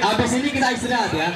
Habis ini kita istirahat ya.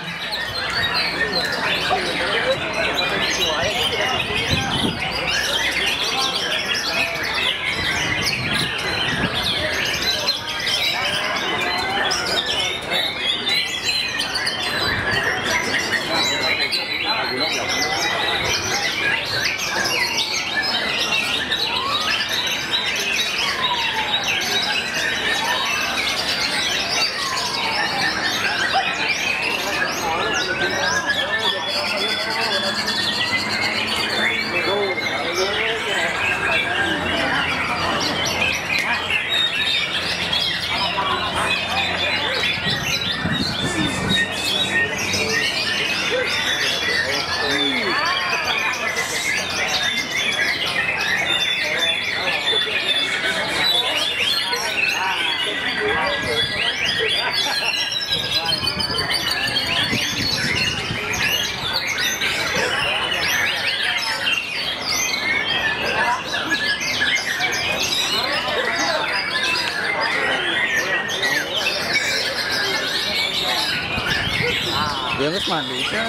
Dia nggak mandi kan?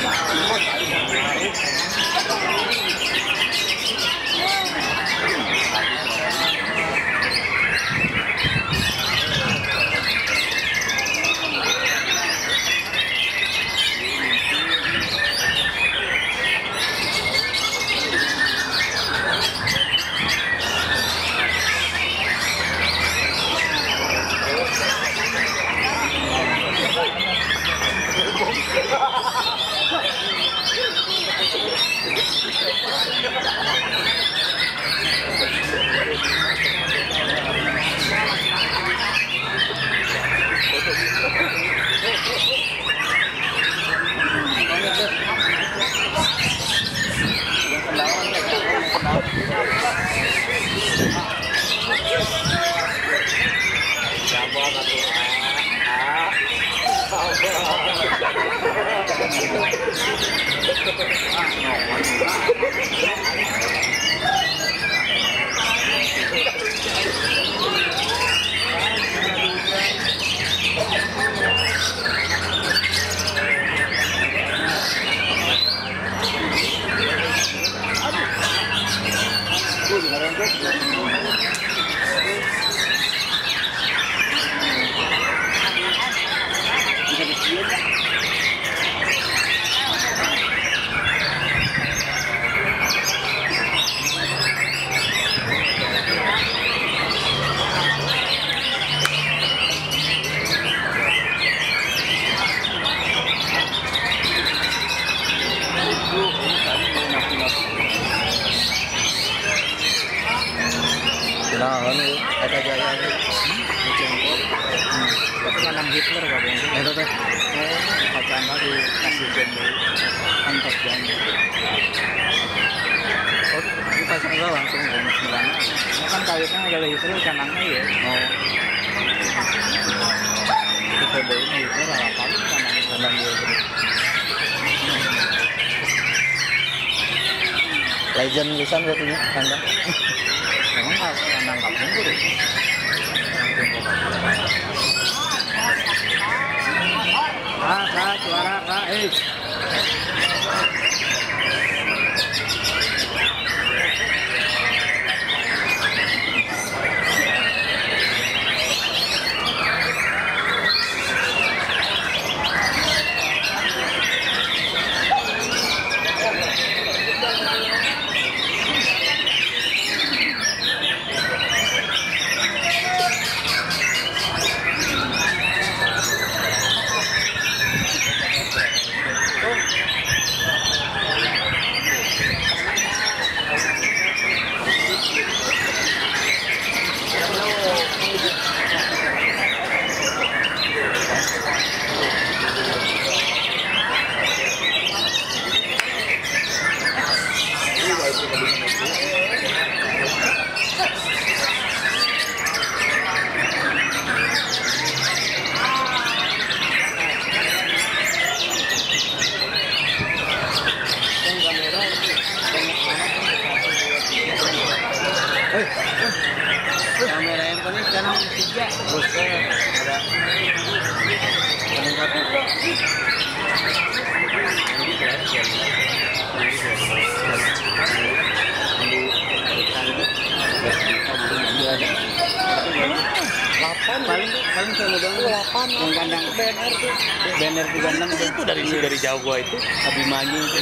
Ada jaya nanam Hitler katanya. Itu teh. Bacaan tadi kasih jendel antar janda. Oh, kita sebenarnya langsung bonus melana. Ini kan kayaknya ada Hitler kanannya ya. Oh. Kita ini Hitler ala paling kanan dia. Legend lisan katanya kandang. Memang kandang kampung tuh. Kak, suara Kak, kandang banner 36 Itu dari jauh gua itu. Abimanyu itu.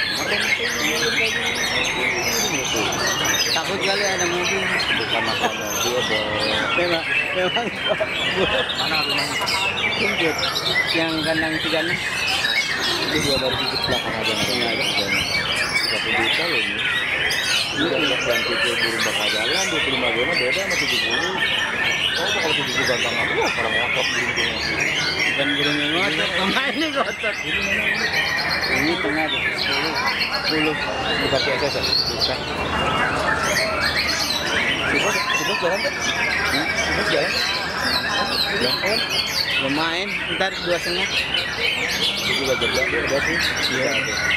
Takut kali ada mobil. Bukan masalah mobil, Memang mana Abimanyu? Kumpul yang kandang 36 Itu dia dari sisi belakang aja nggak ada harganya. 30 juta loh ini. Ini udah ganti ke burung bakal jalan 25 juta beda sama 70. Oh kalau 70 gampang aku orang ngotot burungnya. bukan burung yang ngotot, pemain ini ngotot. Ini tengah tuh 10 Bukan PSS ya? Bukan. Sibuk jalan kan? Sibuk jalan? Jalan? belum main, ntar 2,5. Itu juga kerja dia udah sih. Iya.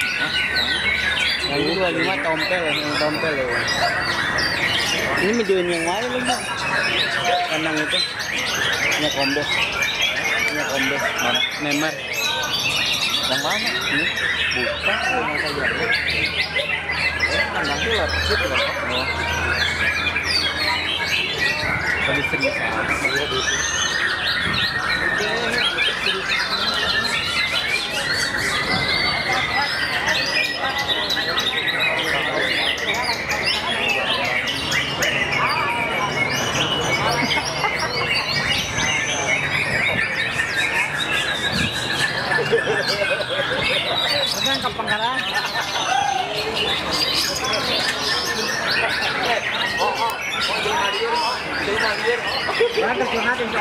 Yang 25 tompel, yang tompel ya. Ini videoin yang mana lu bang? Kandang itu, ini kombe, Mana? Neymar. Yang mana? Ini Bukan, yang saja. Kandang tuh lah, kecil lah. Oh. tadi serius. Kan Kapangkaran. Mana kesana tuh?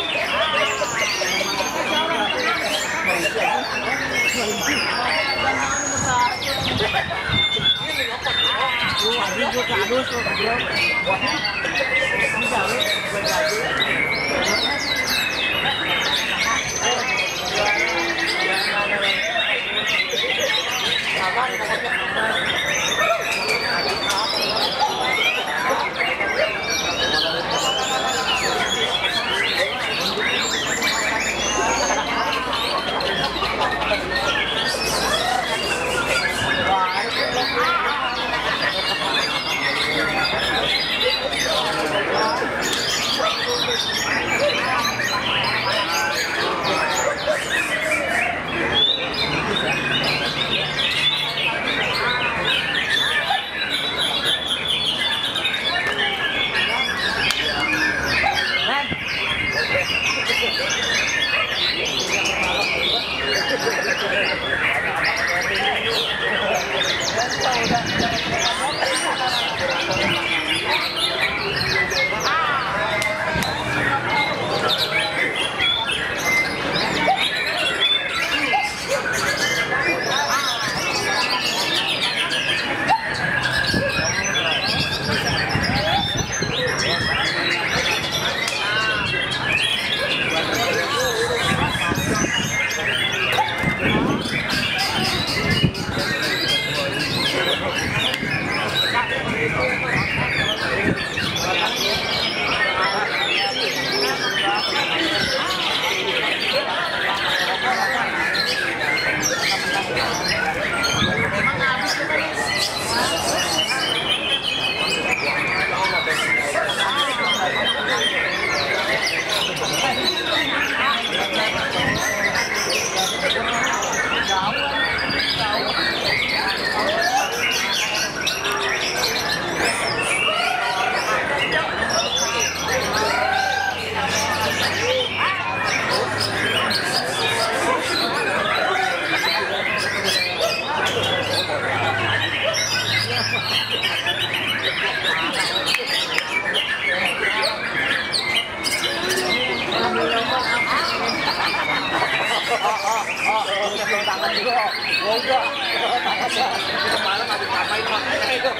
tangan juga. Oh enggak. Tangannya kemarin habis ngapain makanya itu.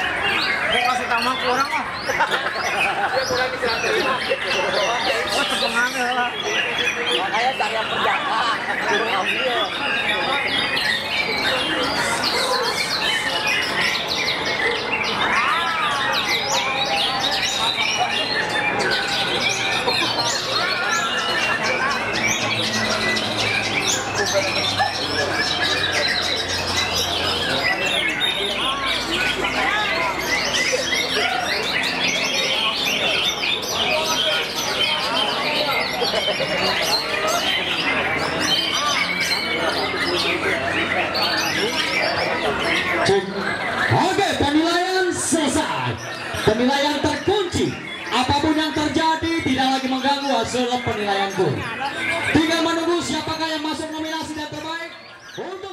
Mau kasih tamu ke orang ah. Dia kurang bisa terima. Oh sepengannya lah. Makanya cari yang penjaga. Suruh ambil. Penilaian terkunci. Apapun yang terjadi tidak lagi mengganggu hasil penilaian pun. Tinggal menunggu siapakah yang masuk nominasi dan terbaik untuk